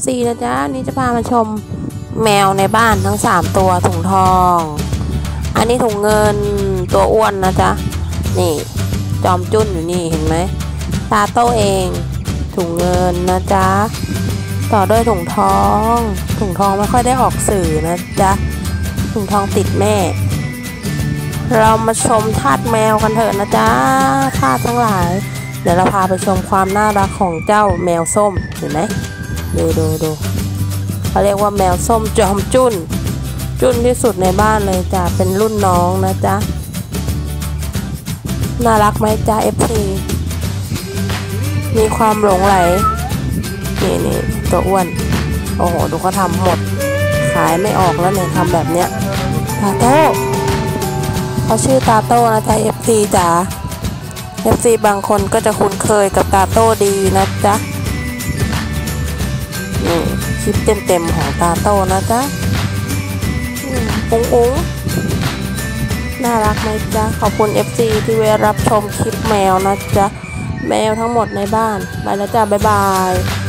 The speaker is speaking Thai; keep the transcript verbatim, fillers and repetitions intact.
ซี นะจ๊ะนี่จะพามาชมแมวในบ้านทั้งสามตัวถุงทองอันนี้ถุงเงินตัวอ้วนนะจ๊ะนี่จอมจุ้นอยู่นี่เห็นไหมตาโต้เองถุงเงินนะจ๊ะต่อด้วยถุงทองถุงทองไม่ค่อยได้ออกสื่อนะจ๊ะถุงทองติดแม่เรามาชมทาสแมวกันเถอะนะจ๊ะทาสทั้งหลายเดี๋ยวเราพาไปชมความน่ารักของเจ้าแมวส้มเห็นไหมดูดูดูเขาเรียกว่าแมวส้มจอมจุ้นจุ้นที่สุดในบ้านเลยจ้ะเป็นรุ่นน้องนะจ๊ะน่ารักไหมจ๊ะ เอฟ ซี มีความหลงไหลนี่นี่ตัวอ้วนโอ้โหดูเขาทำหมดขายไม่ออกแล้วเนี่ยทำแบบเนี้ยตาโต้เขาชื่อตาโต้นะจ๊ะ เอฟ ซี จ๋า เอฟ ซี บางคนก็จะคุ้นเคยกับตาโต้ดีนะจ๊ะนี่คลิปเต็มๆของตาโต้นะจ๊ะอุ้งอุ้งน่ารักไหมจ๊ะขอบคุณ เอฟ ซี ที่เวรับชมคลิปแมวนะจ๊ะแมวทั้งหมดในบ้านไปแล้วจ้ะบ๊ายบาย